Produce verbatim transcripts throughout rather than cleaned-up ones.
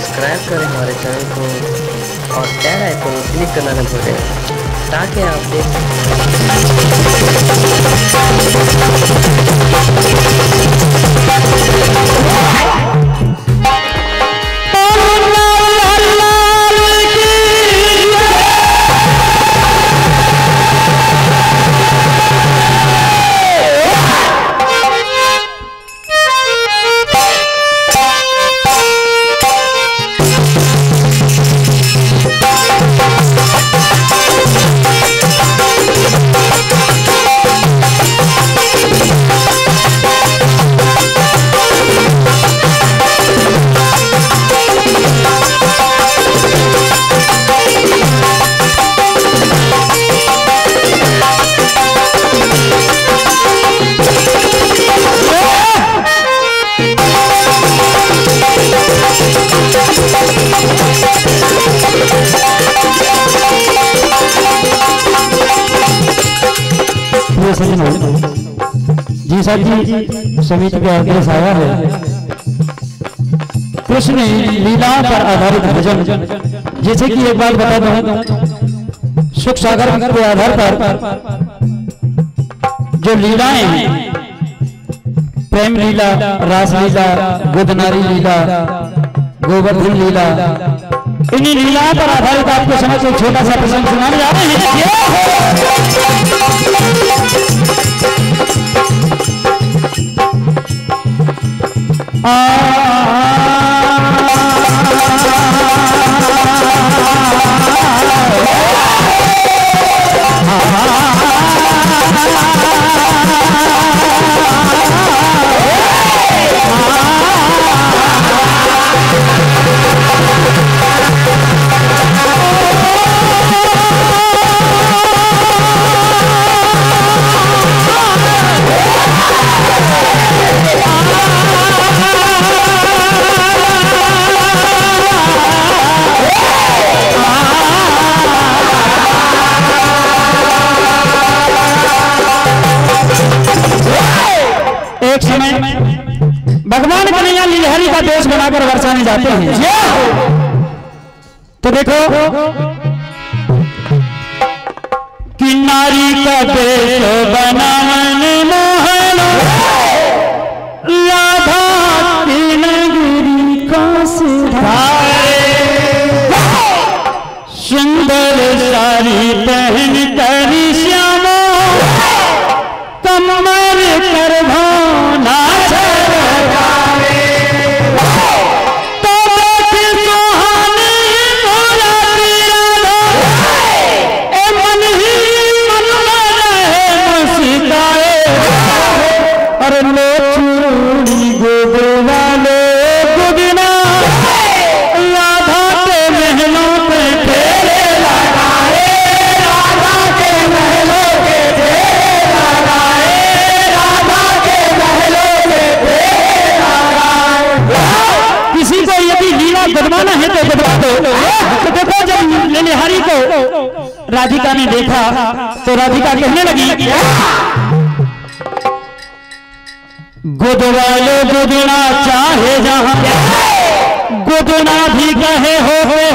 Subscribe करें हमारे channel को और बेल आइकन को क्लिक करना न भूलें ताकि आप देख जी सर जी समिति के आदेश आया है। कृष्ण लीला पर आधारित भजन, जैसे कि एक बात बता दूं, सुख सागर के आधार पर जो लीलाएं हैं, प्रेम लीला, रास लीला, गोदनारी लीला, गोवर्धन लीला, इन्हीं लीलाओं पर आधारित आपको समझ एक छोटा सा प्रसंग सुनाने जा रहे हैं। भगवान कन्हैया लीलहरी का देश बनाकर बरसाने जाते हैं। तो देखो कि नारी का देश बनावन मोहन राधा तीनगिरी का सिधारे, सुंदर साड़ी पहन कर श्यामो कमर कर भाना गदवाना है तो गदवा दो। तो देखो जब लीलहरी को राधिका ने देखा तो राधिका कहने लगी, गुदवा लो गुदना चाहे जहां, गुदना भी कहे हो हो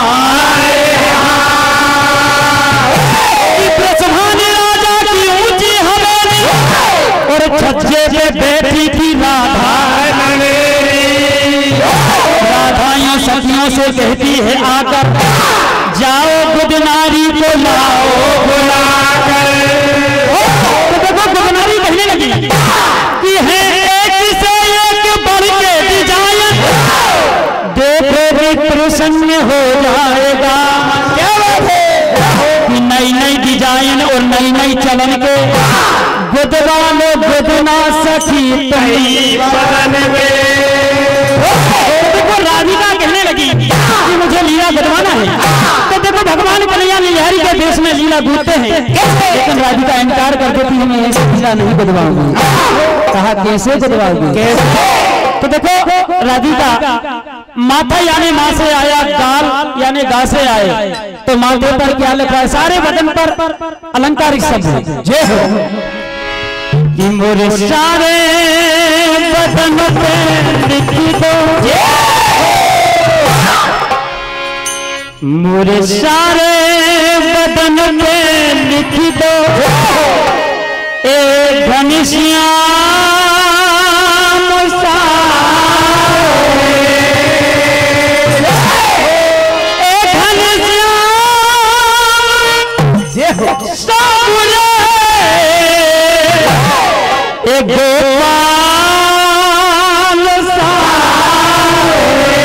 राजा की ऊंची हवेली और छज्जे पे बैठी थी राधा, सखियों से कहती है आकर जाओ गुदनारी को लाओ बुलाकर। तो देखो गुदनारी कहने लगी कि है एक से एक बढ़ के डिजाइन, देखो भी प्रसन्न हो जाएगा। क्या बात है कि नई नई डिजाइन और नई नई चलन के गुदवा लो गुदना सखी बदन में। राधिका कहने लगी कि मुझे लीला गदवाना है। तो देखो भगवान कन्हैया लीलहरी के देश में लीला गूंथते हैं, लेकिन राधिका इनकार कर देती है, मैं ऐसी लीला नहीं गदवाऊंगी। कहा कैसे गदवाऊंगी? तो देखो राधिका माथा यानी माँ से आया, गाल यानी गा से आए, तो माथे पर क्या लिखा है? सारे बदन पर अलंकारिक शब्द है। जय हो कि मोरे सारे बदन पे लिखी दो मोरे सारे बदन पे लिख दो ए घनश्याम सारे, ए घनश्याम सारे, ए गोपाल सारे,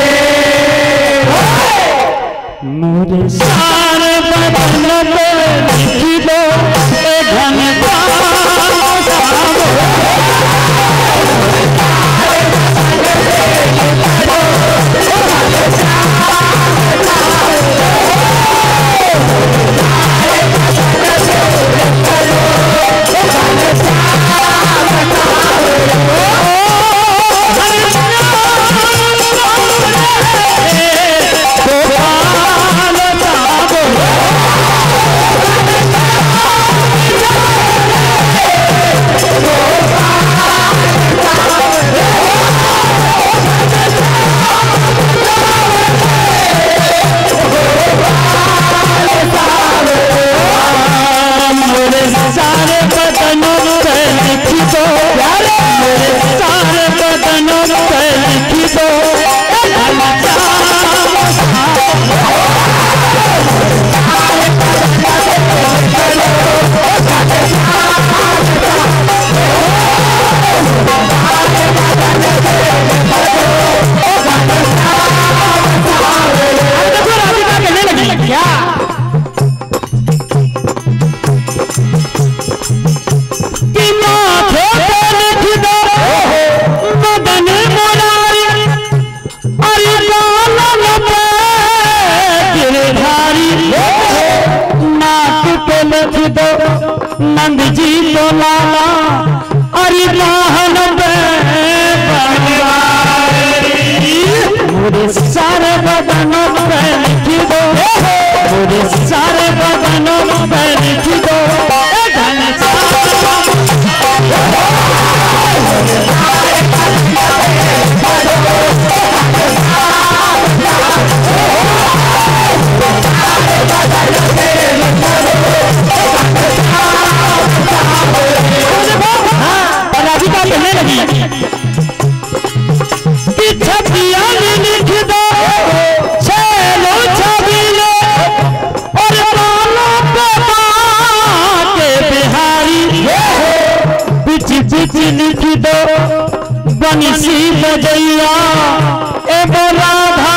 मोरे सारे बदन पे लिख दो ए घनश्याम सारे। नंद जी तो लाला अरे मोहन मोरे सारे बदनों पे लिख दो, मोरे सारे बदनों पे लिख दो लिख दो छेलो छबीले और बालों पे के बिहारी, बिच बिच लिख दो बंसी बजैया ए राधा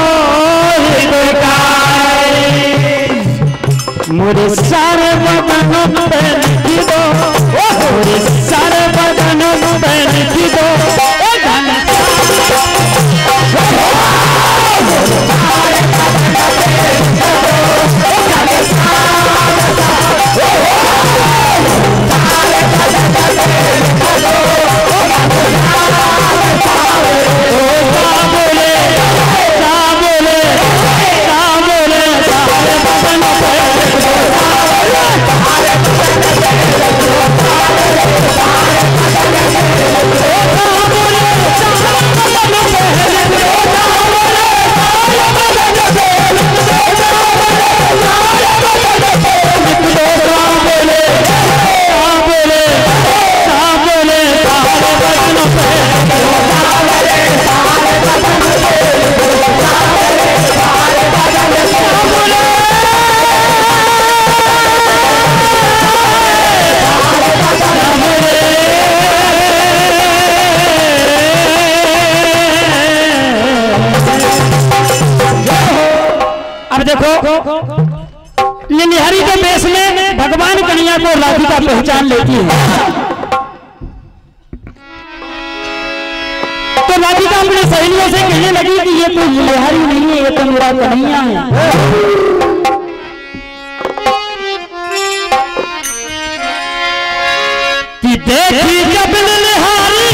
को मोरे सारे बदनों पे लिख दो, मोरे सारे बदनों पे लिख दो लिलिहारी के वेश में भगवान कन्हैया को राधिका पहचान लेती है, तो राधिका अपनी सहेलियों से कहने लगी कि ये तो लिलिहारी नहीं है, ये तो मेरा कन्हैया है। कि देखी जब लिलिहारी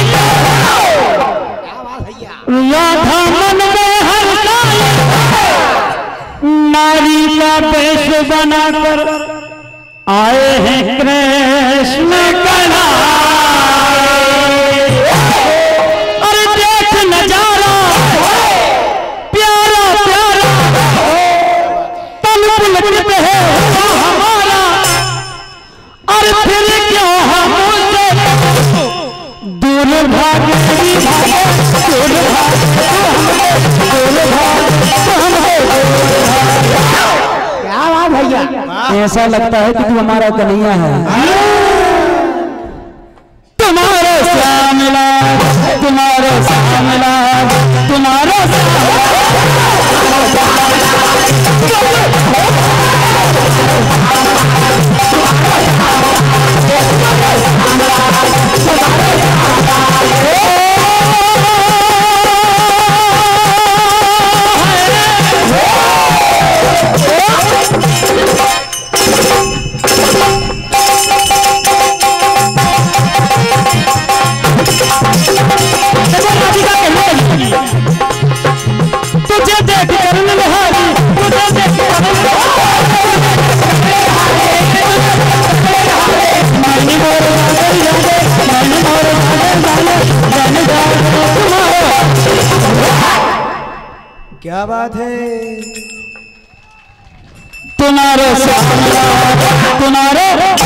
राधा मन में हर्षाई, नारी का वेश बनाकर आए हैं कृष्ण कन्हैया। अरे देख नजारा प्यारा प्यारा ऐसा लगता है कि तू हमारा कन्हैया है। तुम्हारे श्यामला तुम्हारे श्यामला तुम्हारे तुझे देख कर निहारी तुझे देख कर मानी मोर मानी मोर क्या बात है। तुम्हारे श्यामला तुम्हारे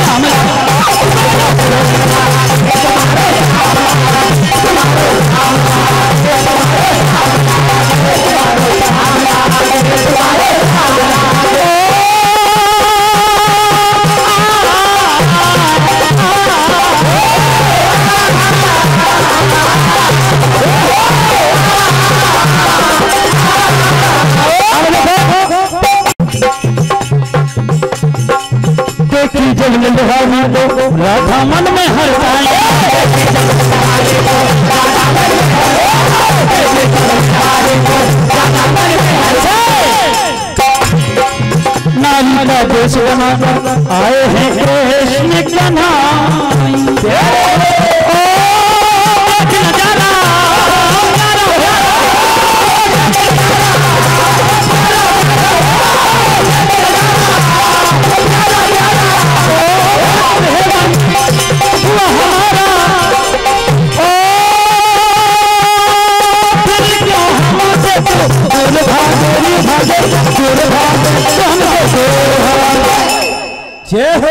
राधा मन में हर नारी का देश बना आए हैं कृष्ण कन्हैया। जय हो।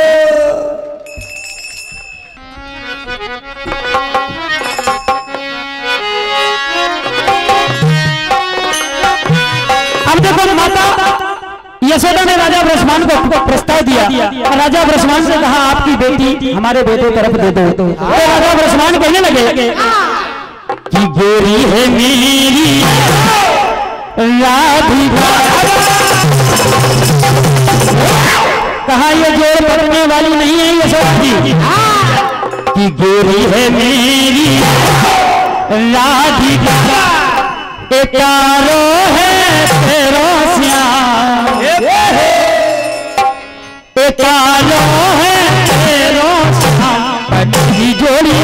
अब देखो माता यशोदा ने राजा ब्रह्मांड को प्रस्ताव दिया और राजा ब्रह्मांड से कहा आपकी बेटी हमारे बेटे तरफ दे दो। तो राजा ब्रह्मांड कहने लगे कि गोरी है मेरी राधिका। कहा ये जोड़ पड़ने वाली नहीं है यशोदा जी कि गोरी है मेरी राधिका एकारो है तेरो श्याम एकारो है तेरो श्याम पति जोड़ी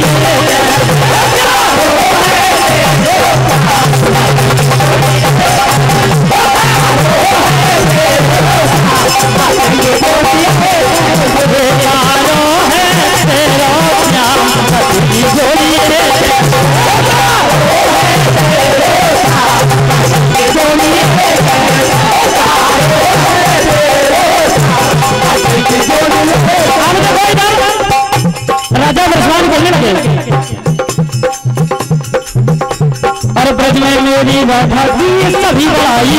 राजा ब्रह्मांड बोलने लगे और ब्रज में मेरी राधा की सभी बड़ाई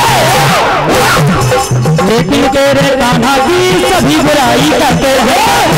लेकिन तेरे कान्हा की सभी बुराई करते हैं।